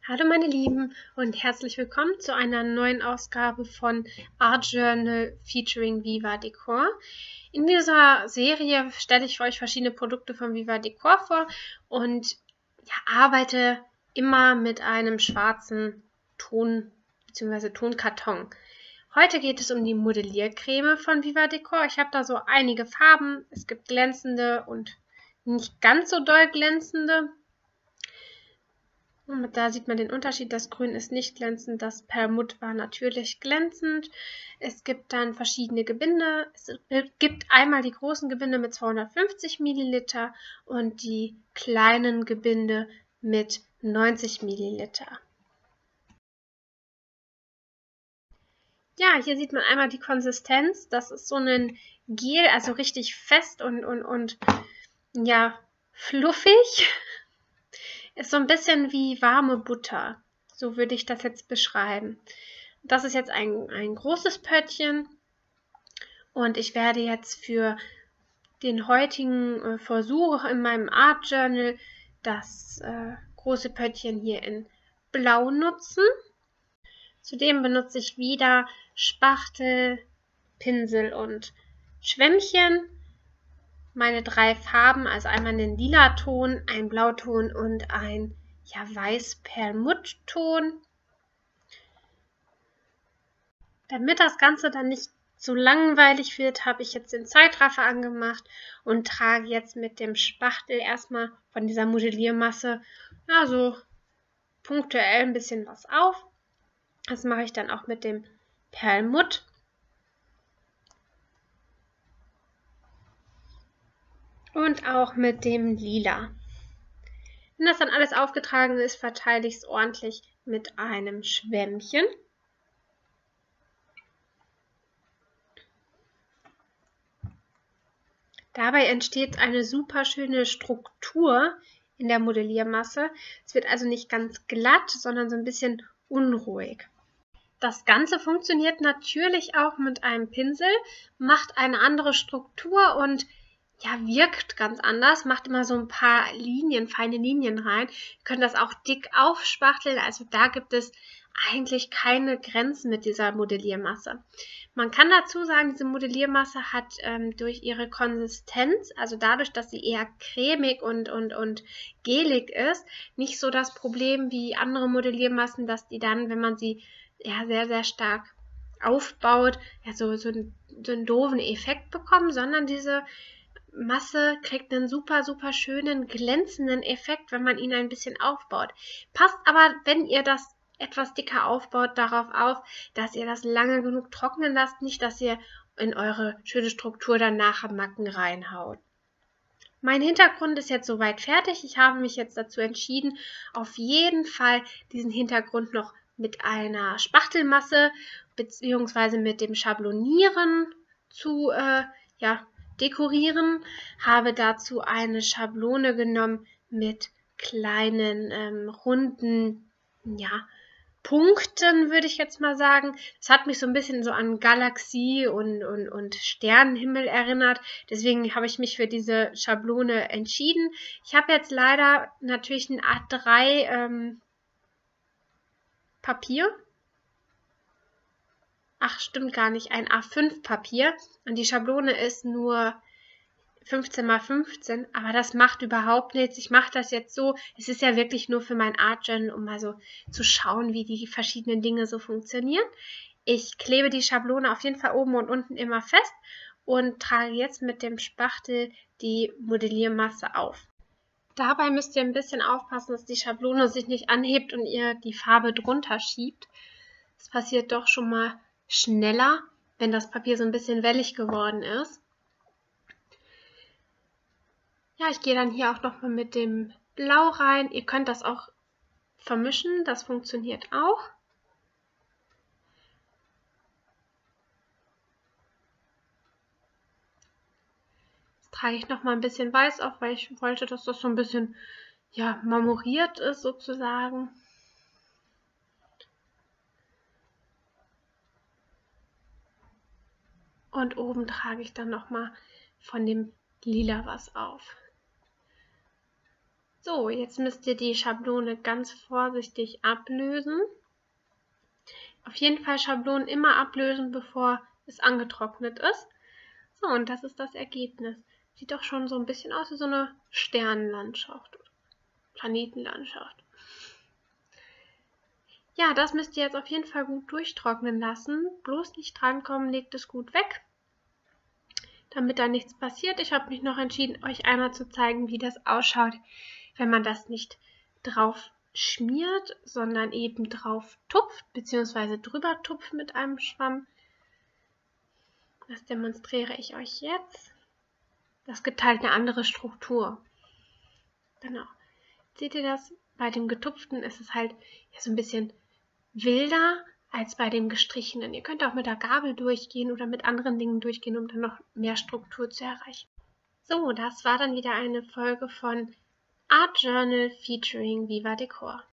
Hallo meine Lieben und herzlich willkommen zu einer neuen Ausgabe von Art Journal featuring Viva Decor. In dieser Serie stelle ich für euch verschiedene Produkte von Viva Decor vor und arbeite immer mit einem schwarzen Ton bzw. Tonkarton. Heute geht es um die Modelliercreme von Viva Decor. Ich habe da so einige Farben. Es gibt glänzende und nicht ganz so doll glänzende. Und da sieht man den Unterschied. Das Grün ist nicht glänzend, das Perlmutt war natürlich glänzend. Es gibt dann verschiedene Gebinde. Es gibt einmal die großen Gebinde mit 250 Milliliter und die kleinen Gebinde mit 90 Milliliter. Ja, hier sieht man einmal die Konsistenz. Das ist so ein Gel, also richtig fest und ja, fluffig. Ist so ein bisschen wie warme Butter. So würde ich das jetzt beschreiben. Das ist jetzt ein großes Pöttchen und ich werde jetzt für den heutigen Versuch in meinem Art Journal das große Pöttchen hier in Blau nutzen. Zudem benutze ich wieder Spachtel, Pinsel und Schwämmchen. Meine drei Farben, also einmal einen Lila-Ton, einen Blauton und ein Weiß-Perlmutt-Ton. Damit das Ganze dann nicht so langweilig wird, habe ich jetzt den Zeitraffer angemacht und trage jetzt mit dem Spachtel erstmal von dieser Modelliermasse so punktuell ein bisschen was auf. Das mache ich dann auch mit dem Perlmutt. Und auch mit dem Lila. Wenn das dann alles aufgetragen ist, verteile ich es ordentlich mit einem Schwämmchen. Dabei entsteht eine super schöne Struktur in der Modelliermasse. Es wird also nicht ganz glatt, sondern so ein bisschen unruhig. Das Ganze funktioniert natürlich auch mit einem Pinsel, macht eine andere Struktur und wirkt ganz anders, macht immer so ein paar Linien, feine Linien rein. Ihr könnt das auch dick aufspachteln, also da gibt es eigentlich keine Grenzen mit dieser Modelliermasse. Man kann dazu sagen, diese Modelliermasse hat durch ihre Konsistenz, also dadurch, dass sie eher cremig und gelig ist, nicht so das Problem wie andere Modelliermassen, dass die dann, wenn man sie sehr, sehr stark aufbaut, so einen doofen Effekt bekommen, sondern diese Masse kriegt einen super, super schönen, glänzenden Effekt, wenn man ihn ein bisschen aufbaut. Passt aber, wenn ihr das etwas dicker aufbaut, darauf auf, dass ihr das lange genug trocknen lasst, nicht, dass ihr in eure schöne Struktur dann nachher Macken reinhaut. Mein Hintergrund ist jetzt soweit fertig. Ich habe mich jetzt dazu entschieden, auf jeden Fall diesen Hintergrund noch mit einer Spachtelmasse bzw. mit dem Schablonieren zu dekorieren, habe dazu eine Schablone genommen mit kleinen runden Punkten, würde ich jetzt mal sagen. Das hat mich so ein bisschen so an Galaxie und Sternenhimmel erinnert. Deswegen habe ich mich für diese Schablone entschieden. Ich habe jetzt leider natürlich ein A3 Papier. Ach, stimmt gar nicht, ein A5 Papier und die Schablone ist nur 15 x 15, aber das macht überhaupt nichts. Ich mache das jetzt so, es ist ja wirklich nur für mein Art Journal, um mal so zu schauen, wie die verschiedenen Dinge so funktionieren. Ich klebe die Schablone auf jeden Fall oben und unten immer fest und trage jetzt mit dem Spachtel die Modelliermasse auf. Dabei müsst ihr ein bisschen aufpassen, dass die Schablone sich nicht anhebt und ihr die Farbe drunter schiebt. Das passiert doch schon mal schneller, wenn das Papier so ein bisschen wellig geworden ist. Ja, ich gehe dann hier auch nochmal mit dem Blau rein. Ihr könnt das auch vermischen, das funktioniert auch. Jetzt trage ich nochmal ein bisschen Weiß auf, weil ich wollte, dass das so ein bisschen marmoriert ist sozusagen. Und oben trage ich dann nochmal von dem Lila was auf. So, jetzt müsst ihr die Schablone ganz vorsichtig ablösen. Auf jeden Fall Schablonen immer ablösen, bevor es angetrocknet ist. So, und das ist das Ergebnis. Sieht doch schon so ein bisschen aus wie so eine Sternenlandschaft oder Planetenlandschaft. Ja, das müsst ihr jetzt auf jeden Fall gut durchtrocknen lassen. Bloß nicht drankommen, legt es gut weg, damit da nichts passiert. Ich habe mich noch entschieden, euch einmal zu zeigen, wie das ausschaut, wenn man das nicht drauf schmiert, sondern eben drauf tupft, bzw. drüber tupft mit einem Schwamm. Das demonstriere ich euch jetzt. Das gibt halt eine andere Struktur. Genau. Seht ihr das? Bei dem getupften ist es halt ja, so ein bisschen wilder als bei dem gestrichenen. Ihr könnt auch mit der Gabel durchgehen oder mit anderen Dingen durchgehen, um dann noch mehr Struktur zu erreichen. So, das war dann wieder eine Folge von Art Journal featuring Viva Decor.